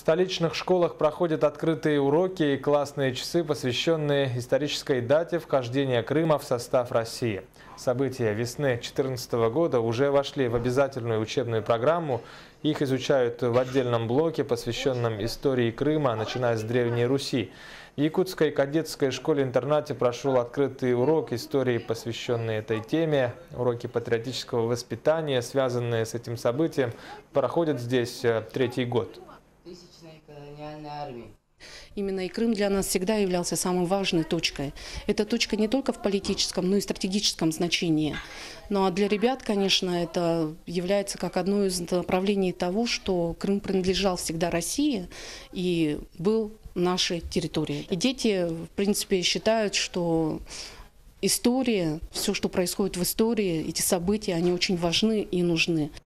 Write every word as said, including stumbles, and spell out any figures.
столичных школах проходят открытые уроки и классные часы, посвященные исторической дате вхождения Крыма в состав России. События весны две тысячи четырнадцатого года уже вошли в обязательную учебную программу. Их изучают в отдельном блоке, посвященном истории Крыма, начиная с Древней Руси. В Якутской кадетской школе-интернате прошел открытый урок истории, посвященный этой теме. Уроки патриотического воспитания, связанные с этим событием, проходят здесь третий год. Именно и Крым для нас всегда являлся самой важной точкой. Эта точка не только в политическом, но и стратегическом значении. Ну а для ребят, конечно, это является как одно из направлений того, что Крым принадлежал всегда России и был нашей территорией. И дети, в принципе, считают, что история, все, что происходит в истории, эти события, они очень важны и нужны.